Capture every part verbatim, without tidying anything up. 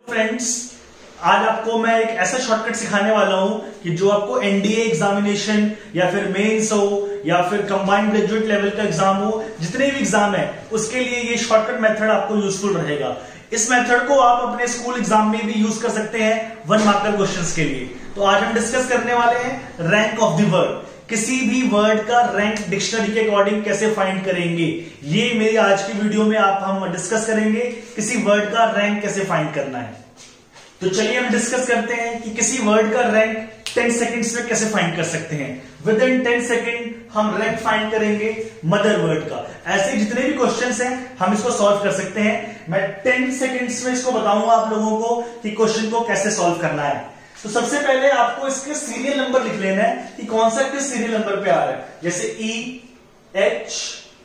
Friends, आज आपको मैं एक ऐसा शॉर्टकट सिखाने वाला हूं कि जो आपको एनडीए एग्जामिनेशन या फिर मेंस हो या फिर कंबाइंड ग्रेजुएट लेवल का एग्जाम हो, जितने भी एग्जाम है उसके लिए ये शॉर्टकट मेथड आपको यूजफुल रहेगा। इस मेथड को आप अपने स्कूल एग्जाम में भी यूज कर सकते हैं वन मार्कर क्वेश्चंस के लिए। तो आज हम डिस्कस करने वाले हैं रैंक ऑफ द वर्ड। किसी भी वर्ड का रैंक डिक्शनरी के अकॉर्डिंग कैसे फाइंड करेंगे, ये मेरी आज की वीडियो में आप हम डिस्कस करेंगे। किसी वर्ड का रैंक कैसे फाइंड करना है, तो चलिए हम डिस्कस करते हैं कि किसी वर्ड का रैंक टेन सेकंड्स में कैसे फाइंड कर सकते हैं। विद इन टेन सेकंड हम रैंक फाइंड करेंगे मदर वर्ड का। ऐसे जितने भी क्वेश्चंस हैं हम इसको सॉल्व कर सकते हैं। मैं टेन सेकंड्स में इसको बताऊंगा आप लोगों को कि क्वेश्चन को कैसे सॉल्व करना है। तो सबसे पहले आपको इसके सीरियल नंबर लिख लेना है कि कौन सा किस सीरियल नंबर पे आ रहा है, जैसे E H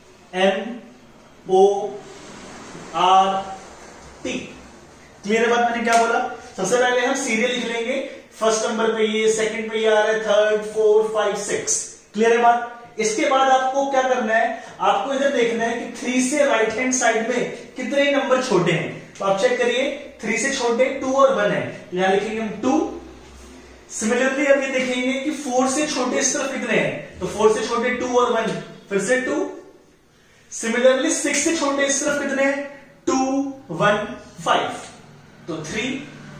M O R T. Clear है बात मैंने क्या बोला? सबसे पहले हम सीरियल लिख लेंगे, फर्स्ट नंबर पे ये, सेकंड पे ये आ रहा है, third four five six. Clear है बात? इसके बाद आपको क्या करना है, आपको इधर देखना है कि थ्री से राइट हैंड साइड में कितने नंबर छोटे हैं। तो आप चेक करिए, थ्री से छोटे टू और वन है, यहां लिखेंगे हम टू। सिमिलरली अब ये देखेंगे कि फोर से छोटे इस तरफ कितने हैं, तो फोर से छोटे टू और वन, फिर से टू। सिमिलरली सिक्स से छोटे इस तरफ कितने हैं, टू वन फाइव, तो थ्री।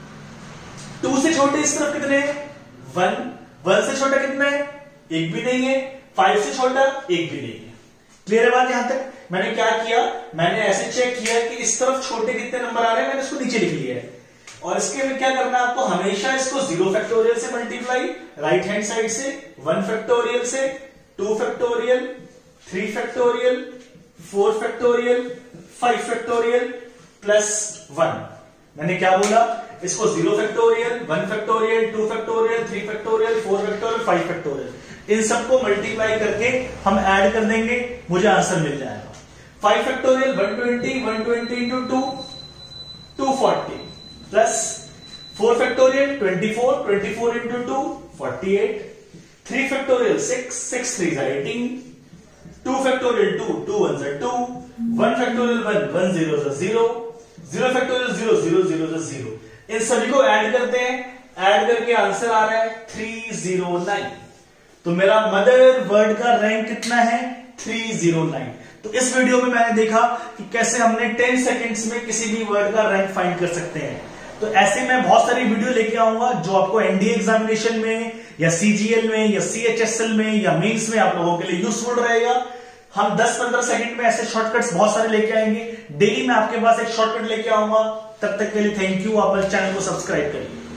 टू से छोटे इस तरफ कितने हैं, वन। वन से छोटा कितना है, एक भी नहीं है। फाइव से छोटा एक भी नहीं है। क्लियर है बात? यहां तक मैंने क्या किया, मैंने ऐसे चेक किया कि इस तरफ छोटे कितने नंबर आ रहे हैं, मैंने इसको नीचे लिख लिया है। और इसके में क्या करना है आपको, हमेशा इसको जीरो फैक्टोरियल से मल्टीप्लाई, राइट हैंड साइड से वन फैक्टोरियल से, two factorial, three factorial, four factorial, five factorial plus one. मैंने क्या बोला, इसको zero factorial, one factorial, two factorial, three factorial, four factorial, five factorial, इन सबको मल्टीप्लाई करके हम ऐड कर देंगे, मुझे आंसर मिल जाएगा। Five factorial one twenty, one twenty into two two forty, plus four factorial twenty four, twenty four into two forty eight, three factorial six, six three eighteen, two factorial two, two one two, one factorial one, one zero zero, zero factorial zero, zero zero zero. इन सभी को add करते हैं, add करके answer आ रहा है three zero nine. तो मेरा मदर वर्ड का रैंक कितना है, थ्री जीरो नाइन। तो इस वीडियो में मैंने देखा कि कैसे हमने टेन सेकंड्स में किसी भी वर्ड का रैंक फाइंड कर सकते हैं। तो ऐसे मैं बहुत सारी वीडियो लेके आऊंगा जो आपको एनडीए एग्जामिनेशन में या सीजीएल में या सीएचएसएल में या मेंस में आप लोगों के लिए यूजफुल रहेगा। हम दस पंद्रह सेकंड में ऐसे शॉर्टकट्स बहुत सारे लेके आएंगे। डेली मैं आपके पास एक शॉर्टकट लेके आऊंगा। तब तक के लिए थैंक यू। आप चैनल को सब्सक्राइब करिए।